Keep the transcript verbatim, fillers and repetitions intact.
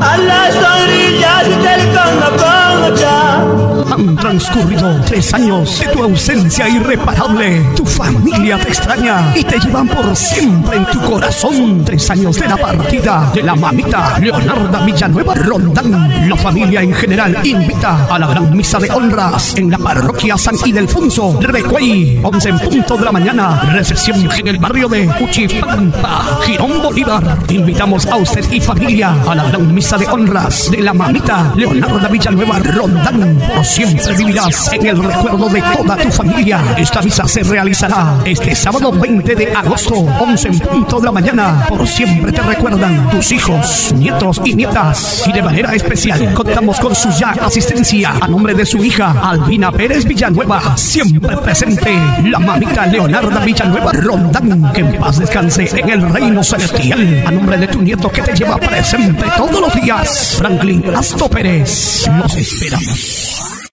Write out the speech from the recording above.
a las orillas del Congocongocha. Han transcurrido tres años de tu ausencia irreparable. Tu familia te extraña y te llevan por siempre en tu corazón. Tres años de la partida de la mamita Leonarda Villanueva Rondán. La familia en general invita a la gran misa de honras en la parroquia San Ildefonso de Recuay. once en punto de la mañana. Recepción en el barrio de Uchipampa, Girón Bolívar. Invitamos a usted y familia a la gran misa de honras de la mamita Leonarda Villanueva Rondán. Por siempre vivirás en el recuerdo de toda tu familia. Esta misa se realizará este sábado veinte de agosto, once en punto de la mañana. Por siempre te recuerdan tus hijos, nietos y nietas. Y de manera especial contamos con su ya asistencia a nombre de su hija Albina Pérez Villanueva, siempre presente, la mamita Leonarda Villanueva Rondán. Que en paz descanse en el reino celestial. A nombre de tu nieto que te lleva presente todos los días, Franklin Asto Pérez. Los esperamos.